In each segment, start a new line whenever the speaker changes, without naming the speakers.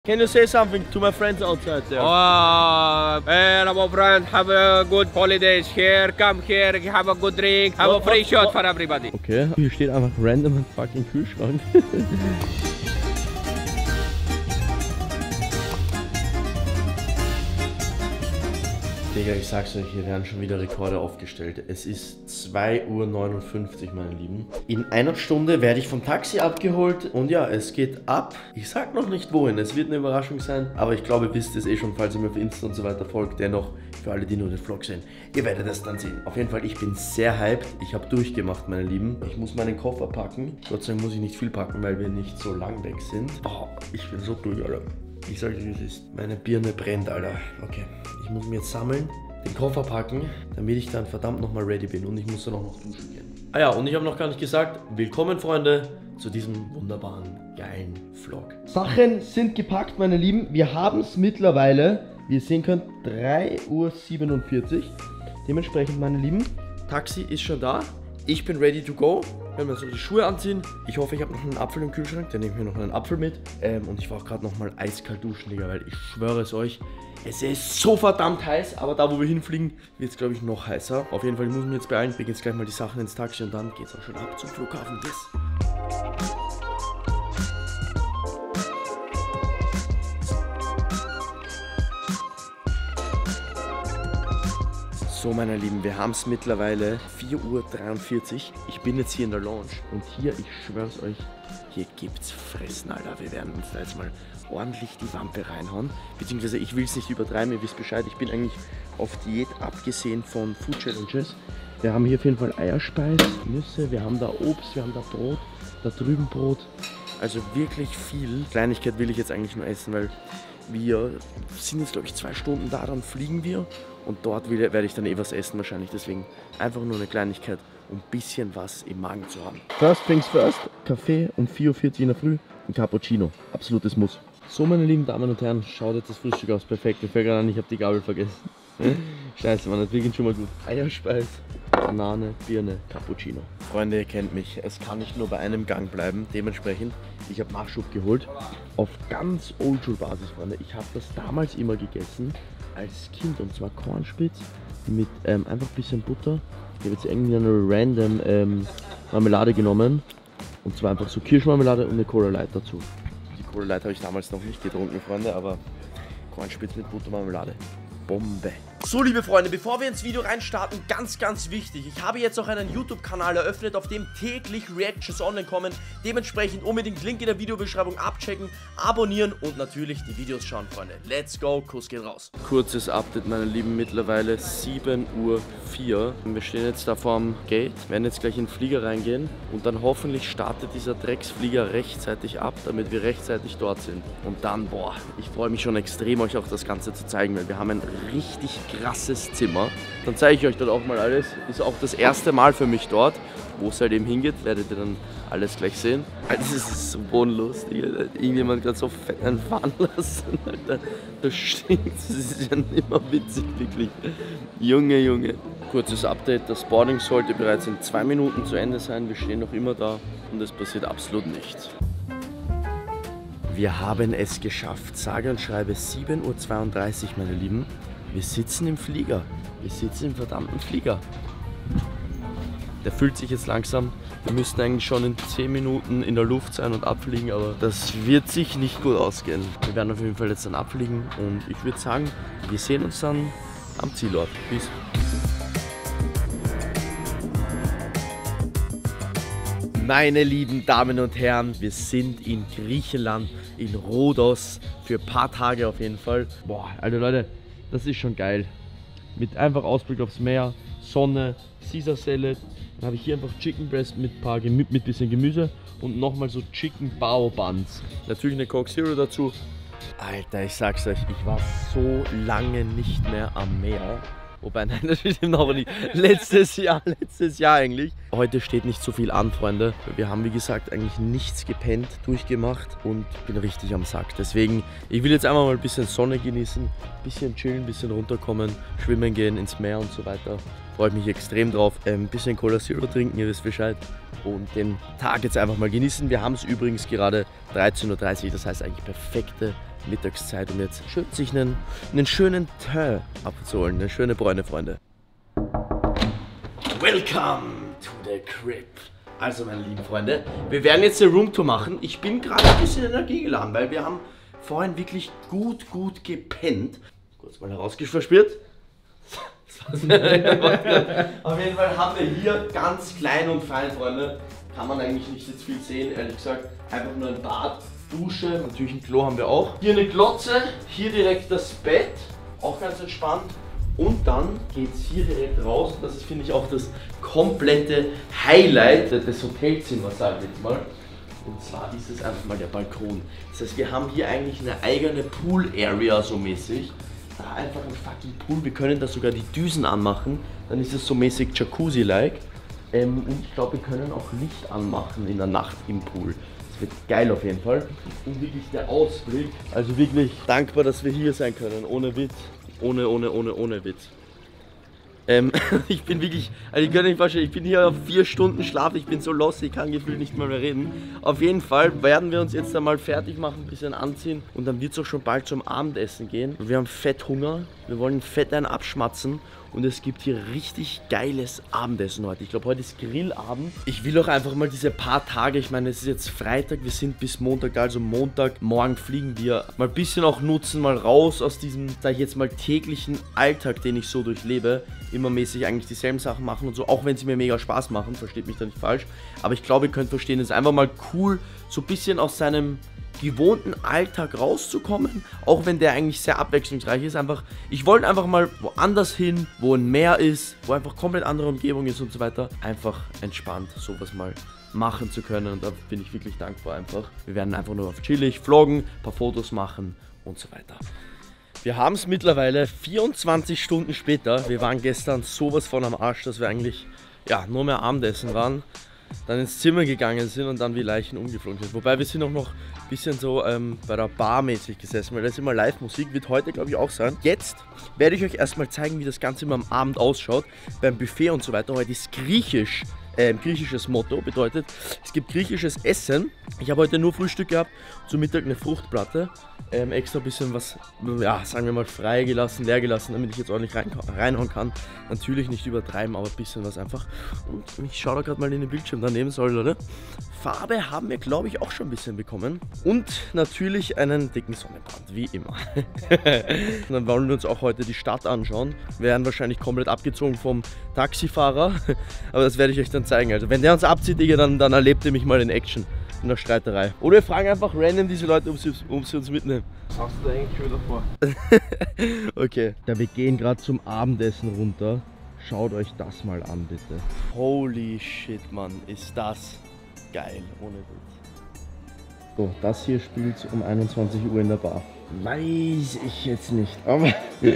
Can you say something to my friends outside there?
Hey, my friend, have a good holidays here. Come here, have a good drink, have a free shot for everybody.
Okay, hier steht einfach random ein fucking Kühlschrank. Digga, ich sag's euch, hier werden schon wieder Rekorde aufgestellt. Es ist 2:59 Uhr, meine Lieben. In einer Stunde werde ich vom Taxi abgeholt und ja, es geht ab. Ich sag noch nicht wohin, es wird eine Überraschung sein, aber ich glaube, ihr wisst es eh schon, falls ihr mir auf Insta und so weiter folgt. Dennoch, für alle, die nur den Vlog sehen, ihr werdet es dann sehen. Auf jeden Fall, ich bin sehr hyped. Ich habe durchgemacht, meine Lieben. Ich muss meinen Koffer packen. Gott sei Dank muss ich nicht viel packen, weil wir nicht so lang weg sind. Oh, ich bin so durch, Alter. Ich sage dir, wie es ist. Meine Birne brennt, Alter. Okay, ich muss mich jetzt sammeln, den Koffer packen, damit ich dann verdammt nochmal ready bin. Und ich muss dann auch noch duschen gehen. Ah ja, und ich habe noch gar nicht gesagt, willkommen, Freunde, zu diesem wunderbaren, geilen Vlog. Sachen sind gepackt, meine Lieben. Wir haben es mittlerweile, wie ihr sehen könnt, 3:47 Uhr. Dementsprechend, meine Lieben, Taxi ist schon da. Ich bin ready to go. Wenn wir so die Schuhe anziehen. Ich hoffe, ich habe noch einen Apfel im Kühlschrank. Dann nehme ich mir noch einen Apfel mit. Und ich war auch gerade nochmal eiskalt duschen, Digga, weil ich schwöre es euch, es ist so verdammt heiß. Aber da, wo wir hinfliegen, wird es, glaube ich, noch heißer. Auf jeden Fall, ich muss mich jetzt beeilen. Wir gehen jetzt gleich mal die Sachen ins Taxi und dann geht es auch schon ab zum Flughafen. Bis. So, meine Lieben, wir haben es mittlerweile 4:43 Uhr. Ich bin jetzt hier in der Lounge und hier, ich schwör's euch, hier gibt's Fressen, Alter. Wir werden uns da jetzt mal ordentlich die Wampe reinhauen. Beziehungsweise, ich will es nicht übertreiben, ihr wisst Bescheid. Ich bin eigentlich auf Diät, abgesehen von Food Challenges. Wir haben hier auf jeden Fall Eierspeis, Nüsse, wir haben da Obst, wir haben da Brot, da drüben Brot. Also wirklich viel. Kleinigkeit will ich jetzt eigentlich nur essen, weil wir sind jetzt, glaube ich, 2 Stunden da, dann fliegen wir. Und dort werde ich dann eh was essen wahrscheinlich. Deswegen einfach nur eine Kleinigkeit, um ein bisschen was im Magen zu haben. First things first, Kaffee um 4:40 Uhr in der Früh, ein Cappuccino. Absolutes Muss. So, meine lieben Damen und Herren, schaut jetzt das Frühstück aus. Perfekt. Mir fällt gerade an, ich habe die Gabel vergessen. Scheiße, man, das beginnt schon mal gut. Eierspeis, Banane, Birne, Cappuccino. Freunde, ihr kennt mich. Es kann nicht nur bei einem Gang bleiben. Dementsprechend, ich habe Nachschub geholt. Auf ganz Oldschool-Basis, Freunde. Ich habe das damals immer gegessen als Kind, und zwar Cornspitz mit einfach ein bisschen Butter. Ich habe jetzt irgendwie eine random Marmelade genommen, und zwar einfach so Kirschmarmelade und eine Cola Light dazu. Die Cola Light habe ich damals noch nicht getrunken, Freunde, aber Cornspitz mit Buttermarmelade. Bombe. So, liebe Freunde, bevor wir ins Video reinstarten, ganz wichtig. Ich habe jetzt auch einen YouTube-Kanal eröffnet, auf dem täglich Reactions online kommen. Dementsprechend unbedingt Link in der Videobeschreibung abchecken, abonnieren und natürlich die Videos schauen, Freunde. Let's go, Kuss geht raus. Kurzes Update, meine Lieben, mittlerweile 7:04 Uhr. Wir stehen jetzt da vorm Gate, werden jetzt gleich in den Flieger reingehen und dann hoffentlich startet dieser Drecksflieger rechtzeitig ab, damit wir rechtzeitig dort sind. Und dann, boah, ich freue mich schon extrem, euch auch das Ganze zu zeigen, weil wir haben ein richtig krasses Zimmer. Dann zeige ich euch dort auch mal alles. Ist auch das erste Mal für mich dort. Wo es halt eben hingeht, werdet ihr dann alles gleich sehen. Alter, das ist so bodenlustig. Irgendjemand gerade so fett einfahren lassen. Alter, das stinkt. Das ist ja nicht mehr witzig, wirklich. Junge. Kurzes Update. Das Boarding sollte bereits in 2 Minuten zu Ende sein. Wir stehen noch immer da und es passiert absolut nichts. Wir haben es geschafft. Sage und schreibe 7:32 Uhr, meine Lieben. Wir sitzen im Flieger. Wir sitzen im verdammten Flieger. Der fühlt sich jetzt langsam. Wir müssten eigentlich schon in 10 Minuten in der Luft sein und abfliegen, aber das wird sich nicht gut ausgehen. Wir werden auf jeden Fall jetzt dann abfliegen und ich würde sagen, wir sehen uns dann am Zielort. Bis. Meine lieben Damen und Herren, wir sind in Griechenland, in Rhodos, für ein paar Tage auf jeden Fall. Boah, Alter Leute, das ist schon geil. Mit einfach Ausblick aufs Meer, Sonne, Caesar Salad. Dann habe ich hier einfach Chicken Breast mit bisschen Gemüse und nochmal so Chicken Bao Buns. Natürlich eine Coke Zero dazu. Alter, ich sag's euch, ich war so lange nicht mehr am Meer. Wobei, nein, das stimmt noch nicht. Letztes Jahr eigentlich. Heute steht nicht so viel an, Freunde. Wir haben, wie gesagt, eigentlich nichts gepennt, durchgemacht und bin richtig am Sack. Deswegen, ich will jetzt einfach mal ein bisschen Sonne genießen, ein bisschen chillen, ein bisschen runterkommen, schwimmen gehen ins Meer und so weiter. Freue ich mich extrem drauf. Ein bisschen Cola Zero trinken, ihr wisst Bescheid. Und den Tag jetzt einfach mal genießen. Wir haben es übrigens gerade 13:30 Uhr, das heißt eigentlich perfekte Mittagszeit, um jetzt schön sich einen schönen Tee abzuholen. Eine schöne Bräune, Freunde. Welcome to the crib. Also, meine lieben Freunde, wir werden jetzt eine Roomtour machen. Ich bin gerade ein bisschen energiegeladen, weil wir haben vorhin wirklich gut gepennt. Kurz mal herausgeschwirrt. Auf jeden Fall haben wir hier ganz klein und fein, Freunde. Kann man eigentlich nicht jetzt viel sehen, ehrlich gesagt. Einfach nur ein Bad, Dusche, natürlich ein Klo haben wir auch. Hier eine Glotze, hier direkt das Bett, auch ganz entspannt. Und dann geht es hier direkt raus. Das ist, finde ich, auch das komplette Highlight des Hotelzimmers, sage ich jetzt mal. Und zwar ist es einfach mal der Balkon. Das heißt, wir haben hier eigentlich eine eigene Pool-Area so mäßig. Da einfach ein fucking Pool. Wir können da sogar die Düsen anmachen. Dann ist es so mäßig Jacuzzi-like. Und ich glaube, wir können auch Licht anmachen in der Nacht im Pool. Das wird geil auf jeden Fall. Und wirklich der Ausblick. Also wirklich dankbar, dass wir hier sein können. Ohne Witz. Ohne Witz. Ich bin wirklich, also ich kann nicht vorstellen, ich bin hier auf 4 Stunden Schlaf, ich bin so lost, ich kann gefühlt nicht mal mehr reden. Auf jeden Fall werden wir uns jetzt einmal fertig machen, ein bisschen anziehen und dann wird es auch schon bald zum Abendessen gehen. Wir haben fett Hunger, wir wollen fett einen abschmatzen und es gibt hier richtig geiles Abendessen heute. Ich glaube, heute ist Grillabend. Ich will auch einfach mal diese paar Tage, ich meine, es ist jetzt Freitag, wir sind bis Montag da, also Montagmorgen fliegen wir. Mal ein bisschen auch nutzen, mal raus aus diesem, sag ich jetzt mal, täglichen Alltag, den ich so durchlebe. Immer mäßig eigentlich dieselben Sachen machen und so, auch wenn sie mir mega Spaß machen, versteht mich da nicht falsch. Aber ich glaube, ihr könnt verstehen, es ist einfach mal cool, so ein bisschen aus seinem gewohnten Alltag rauszukommen, auch wenn der eigentlich sehr abwechslungsreich ist. Einfach, ich wollte einfach mal woanders hin, wo ein Meer ist, wo einfach komplett andere Umgebung ist und so weiter. Einfach entspannt sowas mal machen zu können und da bin ich wirklich dankbar einfach. Wir werden einfach nur auf chillig vloggen, ein paar Fotos machen und so weiter. Wir haben es mittlerweile 24 Stunden später. Wir waren gestern sowas von am Arsch, dass wir eigentlich ja, nur mehr Abendessen waren, dann ins Zimmer gegangen sind und dann wie Leichen umgeflogen sind. Wobei wir sind auch noch ein bisschen so bei der Bar mäßig gesessen, weil das ist immer Live-Musik, wird heute glaube ich auch sein. Jetzt werde ich euch erstmal zeigen, wie das Ganze immer am Abend ausschaut, beim Buffet und so weiter. Heute ist griechisch. Griechisches Motto bedeutet, es gibt griechisches Essen. Ich habe heute nur Frühstück gehabt, zum Mittag eine Fruchtplatte, extra ein bisschen was, ja, sagen wir mal freigelassen, leer gelassen, damit ich jetzt ordentlich reinhauen kann. Natürlich nicht übertreiben, aber ein bisschen was einfach. Und ich schaue da gerade mal in den Bildschirm daneben, soll, oder? Farbe haben wir, glaube ich, auch schon ein bisschen bekommen. Und natürlich einen dicken Sonnenbrand, wie immer. Und dann wollen wir uns auch heute die Stadt anschauen. Wir werden wahrscheinlich komplett abgezogen vom Taxifahrer, aber das werde ich euch dann zeigen. Also wenn der uns abzieht, Digga, dann erlebt ihr mich mal in Action, in der Streiterei. Oder wir fragen einfach random diese Leute, ob sie uns mitnehmen.
Was hast du da eigentlich schon davor?
Okay. Ja, wir gehen gerade zum Abendessen runter. Schaut euch das mal an, bitte. Holy shit, Mann, ist das geil, ohne Witz. So, das hier spielt um 21 Uhr in der Bar. Weiß ich jetzt nicht, aber...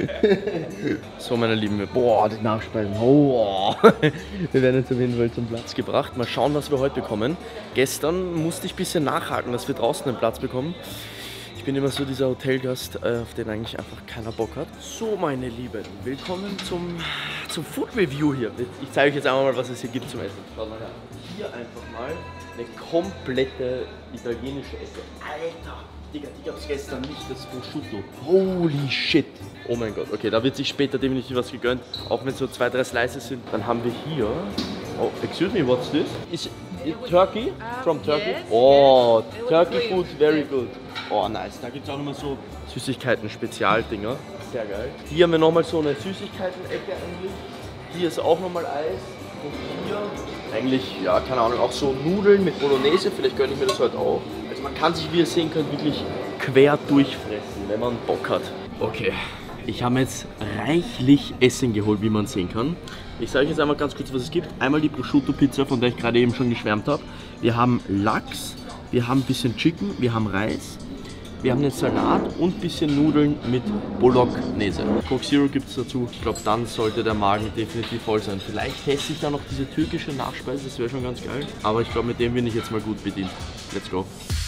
So, meine Lieben, boah, die Nachspeisen, oh. Wir werden jetzt auf jeden Fall zum Platz gebracht. Mal schauen, was wir heute bekommen. Gestern musste ich ein bisschen nachhaken, dass wir draußen einen Platz bekommen. Ich bin immer so dieser Hotelgast, auf den eigentlich einfach keiner Bock hat. So, meine Lieben, willkommen zum Food Review hier. Ich zeige euch jetzt einmal mal, was es hier gibt zum Essen. Schaut mal her. Hier einfach mal eine komplette italienische Ecke. Alter, Digga, die gab es gestern nicht, das Prosciutto. Holy shit. Oh mein Gott, okay, da wird sich später definitiv was gegönnt. Auch wenn es so 2, 3 Slices sind. Dann haben wir hier, oh, excuse me, what's this? Is it Turkey? From Turkey?
Yes,
oh,
yes.
Turkey food, very good. Oh, nice. Da gibt es auch immer so Süßigkeiten-Spezialdinger. Sehr geil. Hier haben wir nochmal so eine Süßigkeiten-Ecke eigentlich. Hier ist auch nochmal Eis. Und hier eigentlich, ja, keine Ahnung, auch so Nudeln mit Bolognese. Vielleicht gönne ich mir das heute auch. Also man kann sich, wie ihr sehen könnt, wirklich quer durchfressen, wenn man Bock hat. Okay, ich habe jetzt reichlich Essen geholt, wie man sehen kann. Ich sage euch jetzt einmal ganz kurz, was es gibt. Einmal die Prosciutto-Pizza, von der ich gerade eben schon geschwärmt habe. Wir haben Lachs, wir haben ein bisschen Chicken, wir haben Reis. Wir haben einen Salat und ein bisschen Nudeln mit Bolognese. Coke Zero gibt es dazu. Ich glaube, dann sollte der Magen definitiv voll sein. Vielleicht teste ich da noch diese türkische Nachspeise, das wäre schon ganz geil. Aber ich glaube, mit dem bin ich jetzt mal gut bedient. Let's go.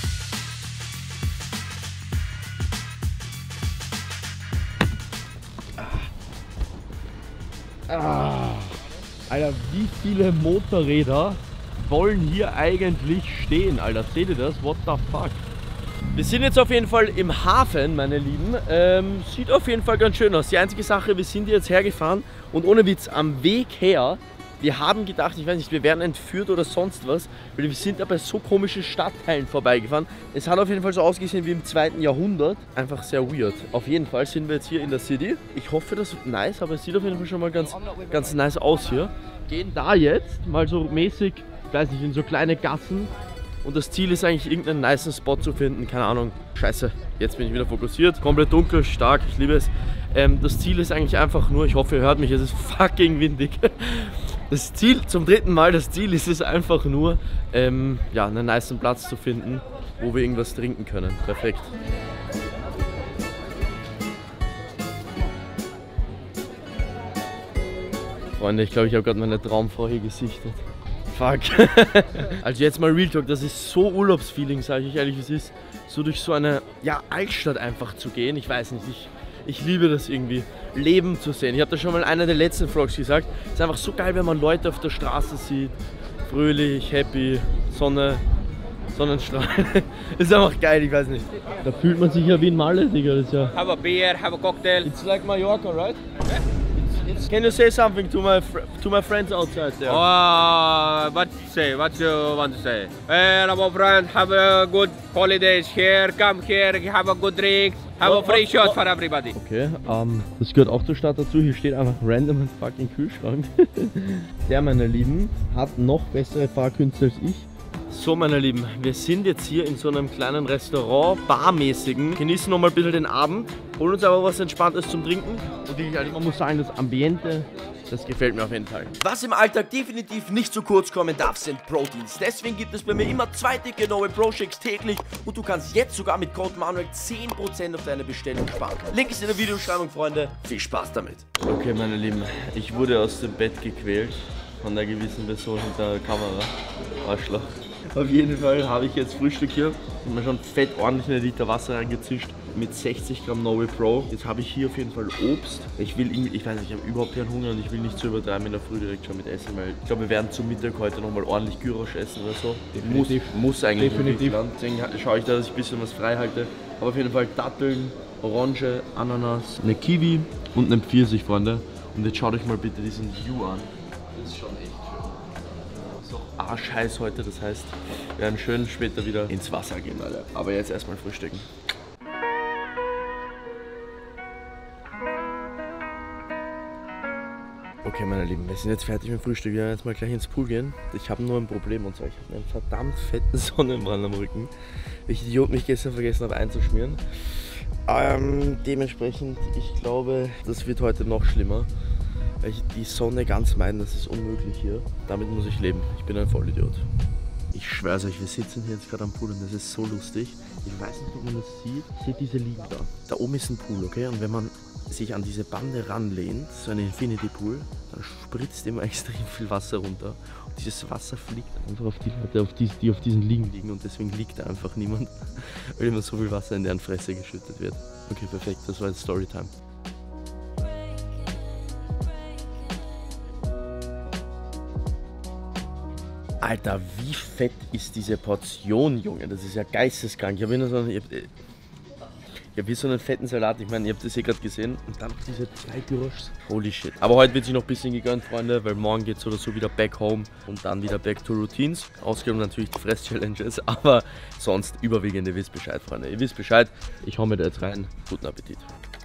Alter, wie viele Motorräder wollen hier eigentlich stehen, Alter? Seht ihr das? What the fuck? Wir sind jetzt auf jeden Fall im Hafen, meine Lieben. Sieht auf jeden Fall ganz schön aus. Die einzige Sache, wir sind jetzt hergefahren und ohne Witz, am Weg her, wir haben gedacht, ich weiß nicht, wir werden entführt oder sonst was, weil wir sind da bei so komischen Stadtteilen vorbeigefahren. Es hat auf jeden Fall so ausgesehen wie im 2. Jahrhundert. Einfach sehr weird. Auf jeden Fall sind wir jetzt hier in der City. Ich hoffe, das wird nice, aber es sieht auf jeden Fall schon mal ganz nice aus hier. Gehen da jetzt mal so mäßig, ich weiß nicht, in so kleine Gassen. Und das Ziel ist eigentlich, irgendeinen nicen Spot zu finden. Keine Ahnung. Scheiße, jetzt bin ich wieder fokussiert. Komplett dunkel, stark, ich liebe es. Das Ziel ist eigentlich einfach nur, ich hoffe, ihr hört mich, es ist fucking windig. Das Ziel, zum 3. Mal, das Ziel ist es einfach nur, ja, einen nicen Platz zu finden, wo wir irgendwas trinken können. Perfekt. Freunde, ich glaube, ich habe gerade meine Traumfrau hier gesichtet. Fuck. Also jetzt mal Real Talk, das ist so Urlaubsfeeling, sage ich ehrlich, es ist so durch so eine, ja, Altstadt einfach zu gehen. Ich weiß nicht, ich liebe das irgendwie, Leben zu sehen. Ich habe das schon mal in einer der letzten Vlogs gesagt. Es ist einfach so geil, wenn man Leute auf der Straße sieht, fröhlich, happy, Sonne, Sonnenstrahl. Ist einfach geil, ich weiß nicht. Da fühlt man sich ja wie in Malle, Digga. Das ist ja.
Have a beer, have a cocktail.
It's like Mallorca, right? Can you say something to my friends outside there?
What to say? What you want to say? Hey, my friend, have a good holidays here. Come here, have a good drink. Have a free shot for everybody.
Okay, das gehört auch zur Stadt dazu. Hier steht einfach random ein fucking Kühlschrank. Der, meine Lieben, hat noch bessere Fahrkünste als ich. So, meine Lieben, wir sind jetzt hier in so einem kleinen Restaurant, barmäßigen, genießen noch mal ein bisschen den Abend, holen uns aber was Entspanntes zum Trinken und man muss sagen, das Ambiente, das gefällt mir auf jeden Fall.
Was im Alltag definitiv nicht zu kurz kommen darf, sind Proteins. Deswegen gibt es bei mir immer 2 dicke No Way Pro Shakes täglich und du kannst jetzt sogar mit Code Manuel 10% auf deine Bestellung sparen. Link ist in der Videobeschreibung, Freunde. Viel Spaß damit.
Okay, meine Lieben, ich wurde aus dem Bett gequält von einer gewissen Person hinter der Kamera. Arschloch. Auf jeden Fall habe ich jetzt Frühstück hier und mir schon fett ordentlich eine Liter Wasser reingezischt mit 60 Gramm No Way Pro. Jetzt habe ich hier auf jeden Fall Obst. Ich weiß nicht, ich habe überhaupt keinen Hunger und ich will nicht zu übertreiben in der Früh direkt schon mit Essen, weil ich glaube, wir werden zum Mittag heute nochmal ordentlich Gyros essen oder so. Definitiv. Muss eigentlich definitiv. Deswegen schaue ich da, dass ich ein bisschen was frei halte. Aber auf jeden Fall Datteln, Orange, Ananas, eine Kiwi und einen Pfirsich, Freunde. Und jetzt schaut euch mal bitte diesen View an. Das ist schon echt schön. So arschheiß heute, das heißt, wir werden schön später wieder ins Wasser gehen, Alter. Aber jetzt erstmal frühstücken. Okay, meine Lieben, wir sind jetzt fertig mit dem Frühstück. Wir werden jetzt mal gleich ins Pool gehen. Ich habe nur ein Problem und zwar, ich habe einen verdammt fetten Sonnenbrand am Rücken. Ich Idiot mich gestern vergessen habe einzuschmieren. Dementsprechend, ich glaube, das wird heute noch schlimmer. Weil ich die Sonne ganz meiden, das ist unmöglich hier. Damit muss ich leben. Ich bin ein Vollidiot. Ich schwör's euch, wir sitzen hier jetzt gerade am Pool und das ist so lustig. Ich weiß nicht, ob man das sieht. Seht diese Liegen da. Da oben ist ein Pool, okay? Und wenn man sich an diese Bande ranlehnt, so ein Infinity Pool, dann spritzt immer extrem viel Wasser runter. Und dieses Wasser fliegt einfach auf die Leute, die auf diesen Liegen liegen. Und deswegen liegt da einfach niemand, weil immer so viel Wasser in deren Fresse geschüttet wird. Okay, perfekt, das war jetzt Storytime. Alter, wie fett ist diese Portion, Junge? Das ist ja geisteskrank. Ich habe hier so einen fetten Salat. Ich meine, ihr habt das hier gerade gesehen. Und dann diese 2 Gyros. Holy shit. Aber heute wird sich noch ein bisschen gegönnt, Freunde, weil morgen geht es oder so wieder back home und dann wieder back to Routines. Ausgenommen natürlich die Fress-Challenges, aber sonst überwiegend, ihr wisst Bescheid, Freunde. Ihr wisst Bescheid. Ich hau mir da jetzt rein. Guten Appetit.